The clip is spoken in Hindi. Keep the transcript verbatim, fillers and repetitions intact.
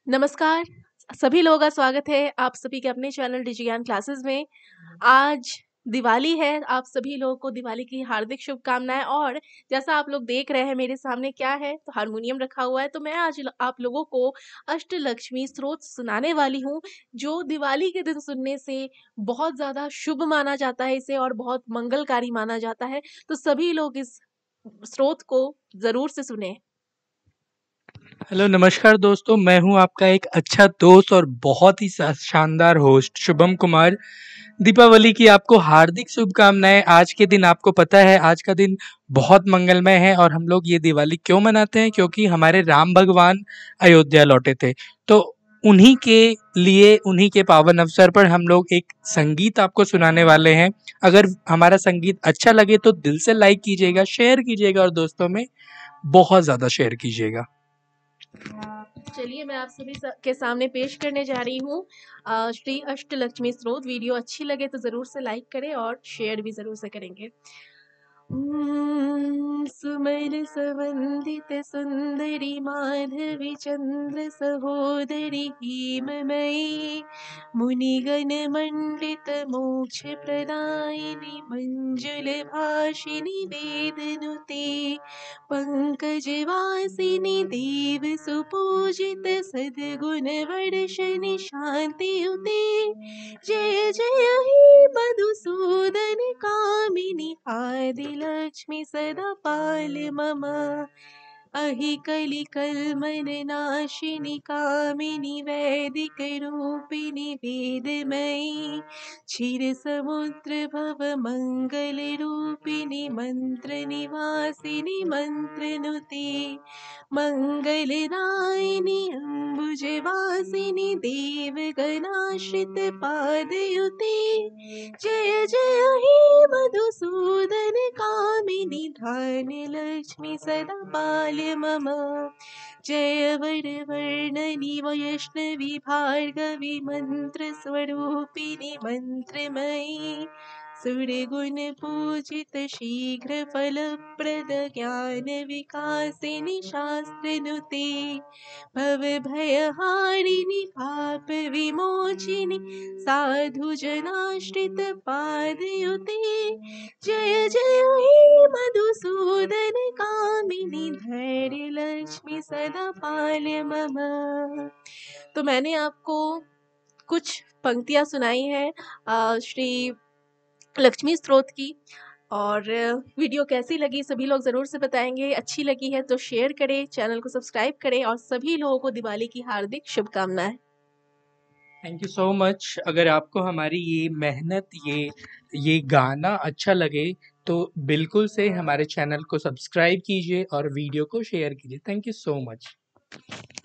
नमस्कार, सभी लोगों का स्वागत है आप सभी के अपने चैनल डिजिज्ञान क्लासेस में। आज दिवाली है, आप सभी लोगों को दिवाली की हार्दिक शुभकामनाएँ और जैसा आप लोग देख रहे हैं मेरे सामने क्या है, तो हारमोनियम रखा हुआ है, तो मैं आज ल आप लोगों को अष्टलक्ष्मी स्तोत्र सुनाने वाली हूँ, जो दिवाली के दिन सुनने से बहुत ज़्यादा शुभ माना जाता है इसे और बहुत मंगलकारी माना जाता है। तो सभी लोग इस स्तोत्र को ज़रूर से सुनें। हेलो नमस्कार दोस्तों, मैं हूं आपका एक अच्छा दोस्त और बहुत ही सा- शानदार होस्ट शुभम कुमार। दीपावली की आपको हार्दिक शुभकामनाएं। आज के दिन आपको पता है आज का दिन बहुत मंगलमय है और हम लोग ये दिवाली क्यों मनाते हैं? क्योंकि हमारे राम भगवान अयोध्या लौटे थे। तो उन्हीं के लिए उन्हीं के पावन अवसर पर हम लोग एक संगीत आपको सुनाने वाले हैं। अगर हमारा संगीत अच्छा लगे तो दिल से लाइक कीजिएगा, शेयर कीजिएगा और दोस्तों में बहुत ज़्यादा शेयर कीजिएगा। चलिए मैं आप सभी स के सामने पेश करने जा रही हूँ अ, श्री अष्टलक्ष्मी स्तोत्र। वीडियो अच्छी लगे तो ज़रूर से लाइक करें और शेयर भी ज़रूर से करेंगे। ॐ सुमन सुवन्दित सुन्दरि माधवी चन्द्र सहोदरि हेममयी मुनिगण मण्डित मोक्ष प्रदायिनि मञ्जुल भाषिणि वेदनुते पंकजवासिनि देव सुपूजित सद्गुण वर्षिणि शान्तियुते जय जय हे मधुसूदन कामिनि आदिलक्ष्मी सदा पाल मम अहि कलि कल्मन नाशिनि कामिनि वैदिक रूपिणि वेदमयी क्षीर समुद्र भव मंगल रूपिणि मंत्र निवासिनि मंत्रनुते मंगलदायिनि अम्बुजवासिनि देवगणाश्रित पादयुते जय जय हे मधुसूदन कामिनि धान्य लक्ष्मी सदा पाल मम जय वरवर्णनि वैष्णवि भार्गवि मंत्र स्वरूपिणि मंत्रमयी सुरगुण पूजित शीघ्र फलप्रद ज्ञान विकासिनि शास्त्रनुते भव भयहारिणि पाप विमोचिनि साधु जनाश्रित पादयुते जय जय हे मधुसूदन कामिनि धैर्य लक्ष्मी सदा पाल मम। तो मैंने आपको कुछ पंक्तियां सुनाई हैं अ, श्री लक्ष्मी स्तोत्र की और वीडियो कैसी लगी सभी लोग ज़रूर से बताएंगे। अच्छी लगी है तो शेयर करें, चैनल को सब्सक्राइब करें और सभी लोगों को दिवाली की हार्दिक शुभकामनाएं। Thank you so much. अगर आपको हमारी ये मेहनत ये ये गाना अच्छा लगे तो बिल्कुल से हमारे चैनल को सब्सक्राइब कीजिए और वीडियो को शेयर कीजिए। Thank you so much.